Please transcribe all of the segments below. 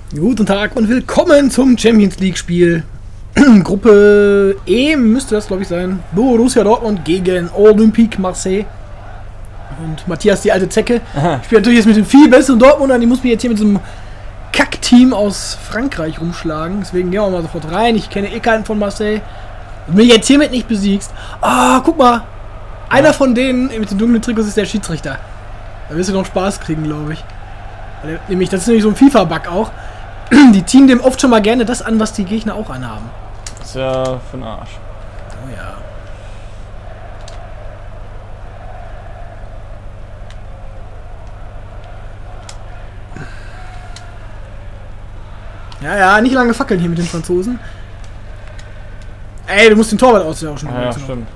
Guten Tag und willkommen zum Champions League Spiel. Gruppe E müsste das, glaube ich, sein. Borussia Dortmund gegen Olympique Marseille. Und Matthias, die alte Zecke. Ich spiele natürlich jetzt mit dem viel besseren Dortmundern. Die muss mich jetzt hier mit so einem Kackteam aus Frankreich rumschlagen. Deswegen gehen wir mal sofort rein. Ich kenne eh keinen von Marseille. Und mich jetzt hiermit nicht besiegst. Ah, guck mal. Einer von denen mit den dunklen Trikots ist der Schiedsrichter. Da wirst du noch Spaß kriegen, glaube ich. Nämlich, das ist nämlich so ein FIFA-Bug auch. Die ziehen dem oft schon mal gerne das an, was die Gegner auch anhaben. Das ist ja für den Arsch. Oh ja. Ja, nicht lange fackeln hier mit den Franzosen. Ey, du musst den Torwart austauschen. Ja, stimmt.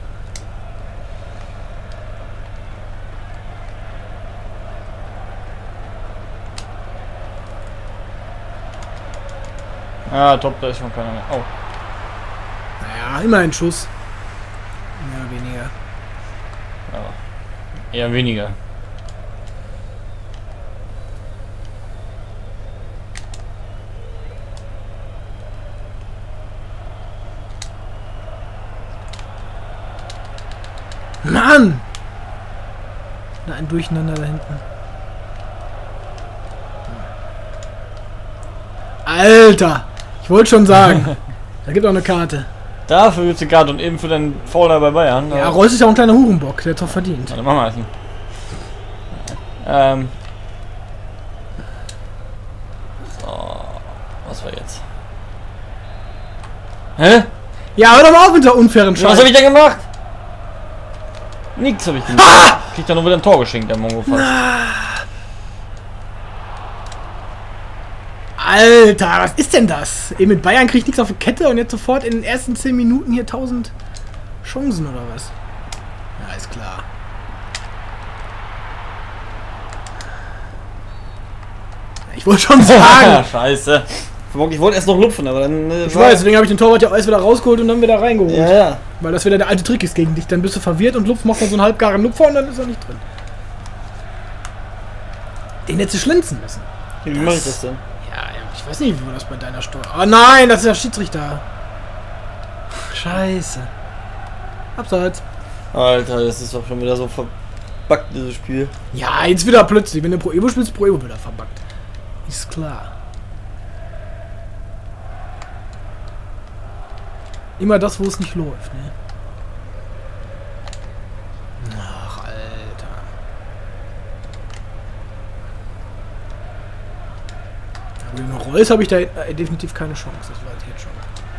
Ah, top, da ist schon keiner mehr. Oh. Naja, immer ein Schuss. Mehr oder weniger. Ja, eher weniger. Mann! Da ein Durcheinander da hinten. Alter! Ich wollte schon sagen. Da gibt auch eine Karte. Dafür gibt es eine Karte und eben für den Foul da bei Bayern. Ja, Reus ist ja auch ein kleiner Hurenbock, der hat doch verdient. Warte, mach mal essen. So, was war jetzt? Hä? Ja, hör doch mal auf mit der unfairen Scheiße. Was habe ich denn gemacht? Nichts habe ich gemacht. Ah! Kriegt ja nur wieder ein Tor geschenkt, der Mongo fast. Alter, was ist denn das? Eben mit Bayern kriegt nichts auf die Kette und jetzt sofort in den ersten 10 Minuten hier 1000 Chancen oder was? Ja, ist klar. Ich wollte schon sagen. Scheiße. Ich wollte erst noch lupfen, aber dann... Ich weiß, deswegen habe ich den Torwart ja auch erst wieder rausgeholt und dann wieder reingeholt. Ja, ja. Weil das wieder der alte Trick ist gegen dich. Dann bist du verwirrt und lupft, machst dann so einen halbgaren Lupfer und dann ist er nicht drin. Den hättest du schlinzen müssen. Wie mache ich das denn? Ja, ich weiß nicht, wie man das bei deiner Steuer... Oh nein, das ist der Schiedsrichter. Scheiße. Abseits. Alter, das ist doch schon wieder so verbuggt, dieses Spiel. Ja, jetzt wieder plötzlich. Wenn du Pro Evo spielst, Pro Evo wieder verbuggt. Ist klar. Immer das, wo es nicht läuft, ne? Ach, Alter. Aber gegen Reus habe ich da definitiv keine Chance. Das weiß ich jetzt schon.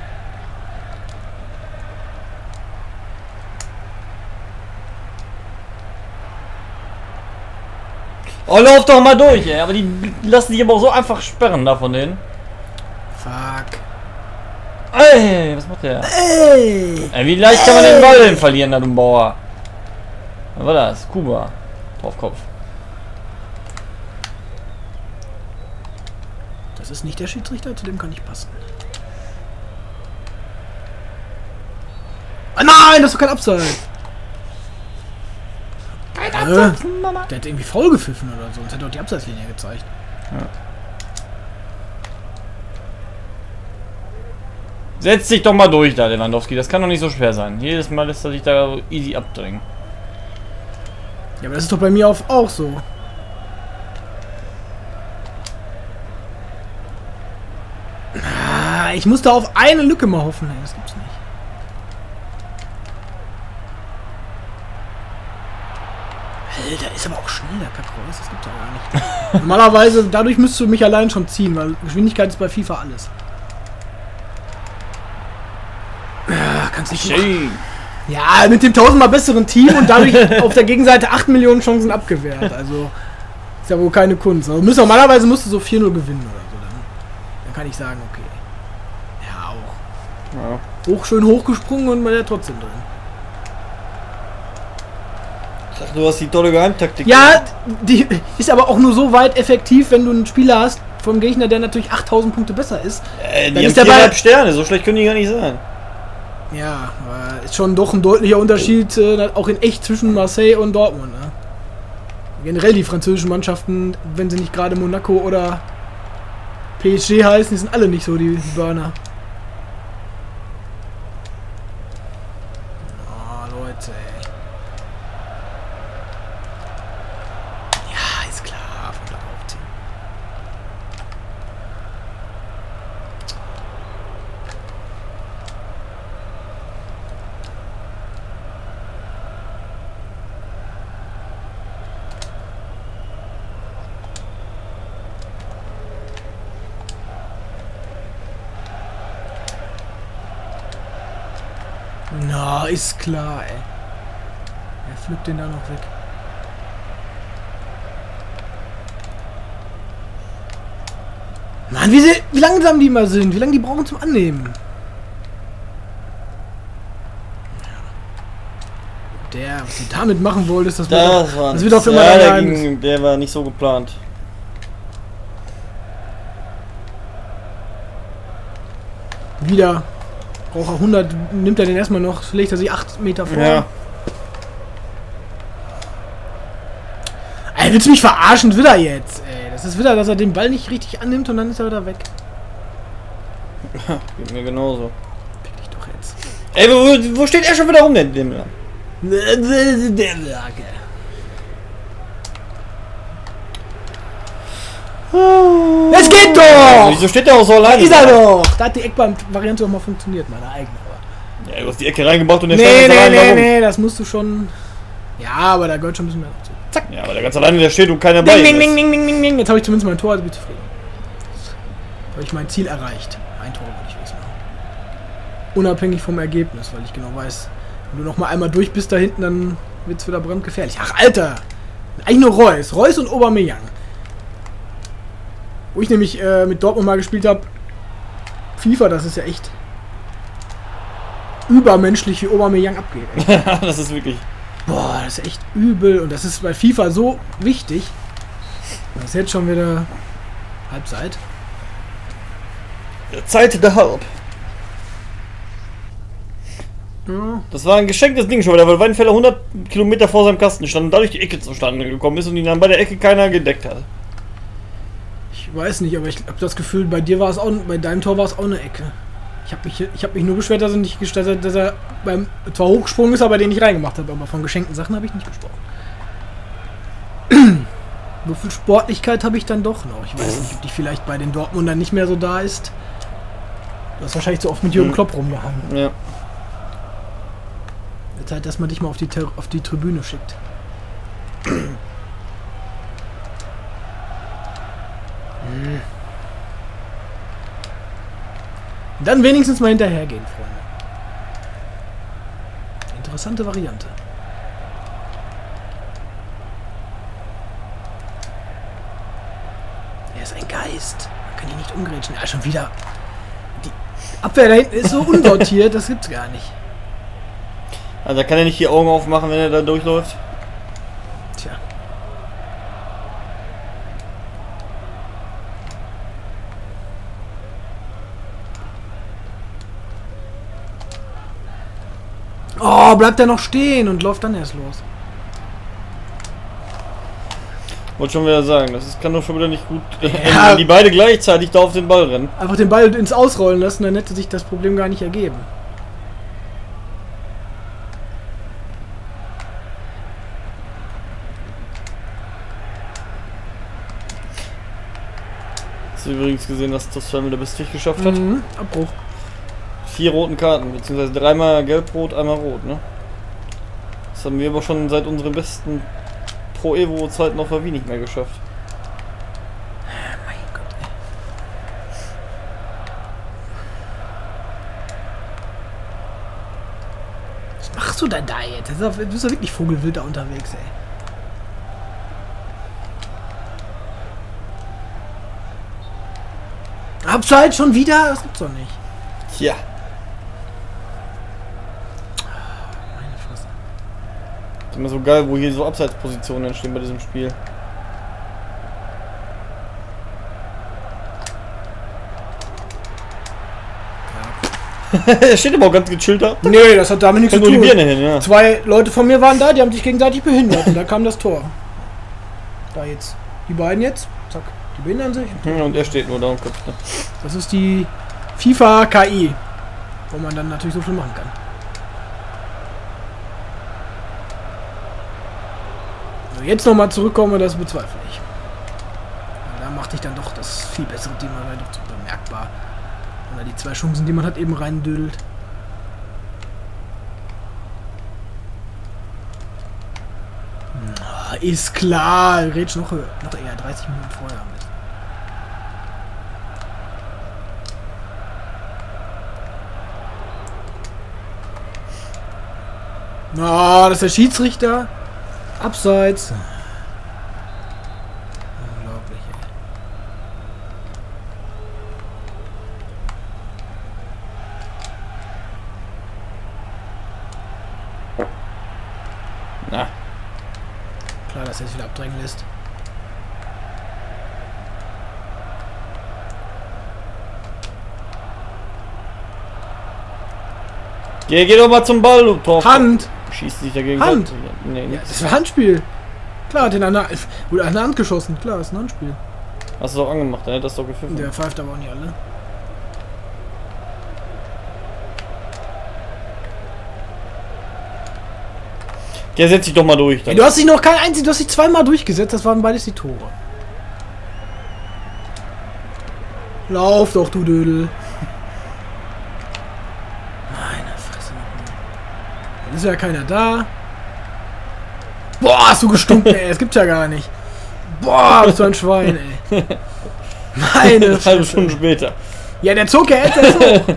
Oh, lauf doch mal durch, ey. Aber die lassen sich aber auch so einfach sperren da von denen. Fuck. Ey, was macht der? Ey! Wie leicht kann man den Ball denn verlieren, da du Bauer? Was war das? Kuba. Drauf Kopf. Das ist nicht der Schiedsrichter, zu dem kann ich passen. Ah nein, das ist doch kein Abseits! Der hat irgendwie faul gepfiffen oder so, sonst hätte er auch die Abseitslinie gezeigt. Ja. Setz dich doch mal durch da, Lewandowski. Das kann doch nicht so schwer sein. Jedes Mal lässt er sich da easy abdrängen. Ja, aber das ist doch bei mir auch so. Ah, ich muss da auf eine Lücke mal hoffen. Nee, das gibt's nicht. Alter, ist aber auch schnell, der Kackreus. Das gibt's ja gar nicht. Normalerweise, dadurch müsstest du mich allein schon ziehen, weil Geschwindigkeit ist bei FIFA alles. Ja, kannst nicht machen. Ja, mit dem 1000-mal besseren Team und dadurch auf der Gegenseite 8 Millionen Chancen abgewehrt. Also, ist ja wohl keine Kunst. Also, normalerweise musst du so 4-0 gewinnen oder so. Dann kann ich sagen, okay. Ja, auch. Ja. Schön hochgesprungen und man ist trotzdem drin. Ich dachte, du hast die tolle Geheimtaktik. Ja, die ist aber auch nur so weit effektiv, wenn du einen Spieler hast vom Gegner, der natürlich 8000 Punkte besser ist. Die haben 4,5 Sterne, so schlecht können die gar nicht sein. Ja, aber ist schon doch ein deutlicher Unterschied, auch in echt, zwischen Marseille und Dortmund. Ne? Generell die französischen Mannschaften, wenn sie nicht gerade Monaco oder PSG heißen, die sind alle nicht so, die Burner. Oh, Leute, ey. Ja, ist klar, von da auf. Na, ist klar, ey. Er pflückt den da noch weg. Mann, wie langsam die immer sind. Wie lange die brauchen zum Annehmen. Der, was du damit machen wolltest, das wird auf immer der war nicht so geplant. Wieder. Braucht er 100, nimmt er den erstmal noch, legt er sich 8 Meter vor. Ja. Ey, willst du mich verarschen? Wieder jetzt, ey. Das ist wieder, dass er den Ball nicht richtig annimmt und dann ist er wieder weg. Geht mir genauso. Fick dich doch jetzt. Ey, wo steht er schon wieder rum, denn? Es geht doch! Wieso steht der auch so alleine? Ist er doch! Da hat die Eckbahn-Variante auch mal funktioniert, meine eigene. Aber. Ja, du hast die Ecke reingebaut und der Nee, das musst du schon. Ja, aber da gehört schon ein bisschen mehr dazu. Zack! Ja, aber der ganz alleine, der steht und keiner bei ihm ist. Jetzt habe ich zumindest mein Tor, also bin ich zufrieden. Jetzt habe ich mein Ziel erreicht. Ein Tor würde ich wissen. Unabhängig vom Ergebnis, weil ich genau weiß, wenn du noch mal einmal durch bist da hinten, dann wird es wieder brandgefährlich. Ach, Alter! Eigentlich nur Reus. Reus und Aubameyang. Wo ich nämlich mit Dortmund mal gespielt habe, FIFA, das ist ja echt übermenschlich, wie Aubameyang abgeht. Das ist wirklich... Boah, das ist echt übel. Und das ist bei FIFA so wichtig. Das ist jetzt schon wieder Halbzeit. Zeit der Halb. Ja. Das war ein geschenktes Ding schon, weil Weidenfeller 100 Kilometer vor seinem Kasten stand und dadurch die Ecke zustande gekommen ist und ihn dann bei der Ecke keiner gedeckt hat. Ich weiß nicht, aber ich habe das Gefühl, bei dir war es auch, bei deinem Tor war es auch eine Ecke. Ich habe mich nur beschwert, dass er nicht gestattet, dass er zwar hochgesprungen ist, aber den nicht reingemacht hat, aber von geschenkten Sachen habe ich nicht gesprochen. So viel Sportlichkeit habe ich dann doch noch. Ich weiß nicht, ob die vielleicht bei den Dortmundern nicht mehr so da ist. Du hast wahrscheinlich zu oft mit Jürgen Klopp rumgehangen. Ja. Jetzt halt, dass man dich mal auf die Tribüne schickt. Dann wenigstens mal hinterhergehen, Freunde. Interessante Variante. Er ist ein Geist. Man kann ihn nicht umgrätschen. Ja, schon wieder. Die Abwehr da hinten ist so unsortiert, das gibt's gar nicht. Also kann er nicht die Augen aufmachen, wenn er da durchläuft? Tja. Oh, bleibt er noch stehen und läuft dann erst los. Wollte schon wieder sagen, kann doch schon wieder nicht gut, Ja. wenn die beide gleichzeitig da auf den Ball rennen. Einfach den Ball ins Ausrollen lassen, dann hätte sich das Problem gar nicht ergeben. Hast du übrigens gesehen, dass das Tossfeld der bis Stich geschafft hat? Mhm. Abbruch. 4 roten Karten, beziehungsweise 3-mal gelb-rot, einmal rot, ne? Das haben wir aber schon seit unseren besten Pro-Evo-Zeiten auf der Wii nicht mehr geschafft. Mein Gott, ey. Was machst du denn da jetzt? Du bist ja wirklich vogelwild da unterwegs, ey. Abseits schon wieder? Das gibt's doch nicht. Tja. Meine Fresse. Ist immer so geil, wo hier so Abseitspositionen entstehen bei diesem Spiel. Er steht aber auch ganz gechillt da. Nee, das hat damit nichts zu Nur die tun. Birne hin, ja. 2 Leute von mir waren da, die haben sich gegenseitig behindert und da kam das Tor. Da jetzt. Die beiden jetzt. Zack. Die behindern sich. Und er steht nur da und köpft. Ne? Das ist die FIFA KI, wo man dann natürlich so viel machen kann. Also jetzt nochmal zurückkommen, das bezweifle ich. Da macht dich dann doch das viel bessere Team doch zu bemerkbar. Oder die 2 Chancen, die man hat, eben reindödelt. Ist klar, Rätsch noch eher 30 Minuten vorher. Na, das ist der Schiedsrichter. Abseits. Unglaublich, ey. Na. Klar, dass er sich wieder abdrängen lässt. Geh doch mal zum Ball, du Tor. Hand! Schießt sich dagegen. Hand! Nee, Ja, das war Handspiel. Klar, hat den an der Hand geschossen. Klar, ist ein Handspiel. Hast du doch angemacht, dann hätte das doch gepfiffen. Der pfeift aber auch nicht alle. Der setzt sich doch mal durch. Ey, du hast dich noch kein einziges, du hast dich zweimal durchgesetzt, das waren beides die Tore. Lauf doch, du Dödel. Meine Fresse. Dann ist ja keiner da. Boah, hast du gestunken, ey, das gibt's ja gar nicht. Boah, bist du ein Schwein, ey. Meine Fresse. Halbe Stunde später. Ja, der zog ja jetzt erst hoch.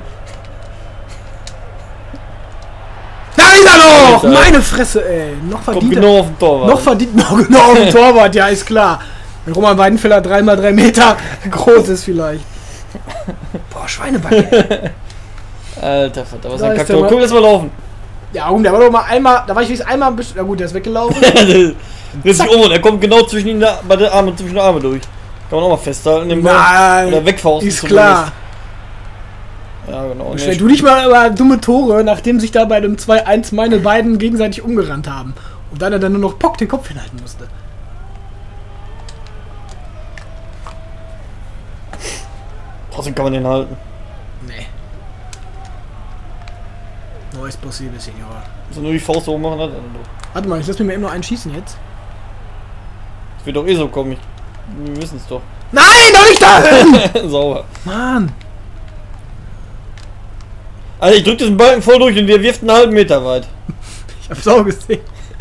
Da ist er noch! Meine Fresse, ey. Noch verdient. Kommt genau auf den Torwart. Noch verdient, noch genau auf den Torwart, ja, ist klar. Wenn Roman Weidenfeller 3x3 Meter groß ist vielleicht. Boah, Schweinebacke. Alter Vater, was Da ein ist Kacktor. der Guck, lass mal laufen. Ja, und der war doch mal einmal, da war ich wenigstens einmal ein bisschen, na gut, der ist weggelaufen. Dreht sich um und er kommt genau zwischen ihn bei der Arme, zwischen den Arme durch. Kann man auch mal festhalten. Den Ball. Nein, oder wegfausten. ist klar. Ja, genau. Und stell du dich mal über dumme Tore, nachdem sich da bei dem 2-1 meine beiden gegenseitig umgerannt haben. Und dann er dann nur noch Pock den Kopf hinhalten musste. Trotzdem kann man den halten. Nee. No es posible, Senor. So nur die Faust hoch machen hat. Warte mal, ich lass mir eben noch einen schießen jetzt. Das wird doch eh so kommen. Wir wissen es doch. Nein, doch nicht da! Sauber. Mann! Also ich drück diesen Balken voll durch und der wirft einen halben Meter weit. Ich hab's auch gesehen.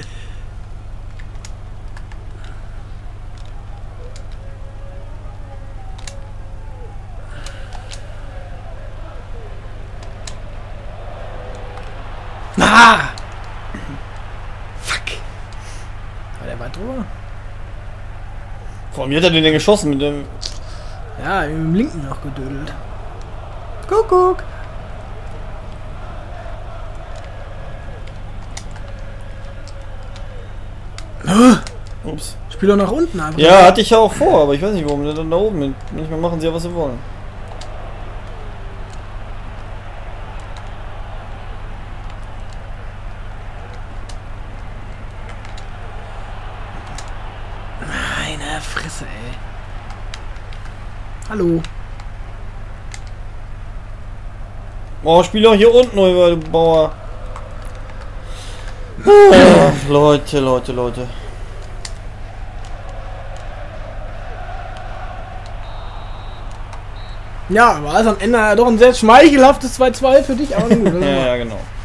Ah! Fuck! War der weit drüber? Vor mir hat er den denn geschossen mit dem. Ja, mit dem linken noch gedödelt. Kuckuck! Ups. Spiel doch nach unten einfach. Ja, hatte ich ja auch vor, aber ich weiß nicht warum. Der dann da oben hin. Manchmal machen sie ja, was sie wollen. Meine Fresse, ey. Hallo. Oh, spiel doch hier unten über, du Bauer. Ach, Leute. Ja, war es am Ende doch ein sehr schmeichelhaftes 2-2 für dich, aber gut. Ja, genau.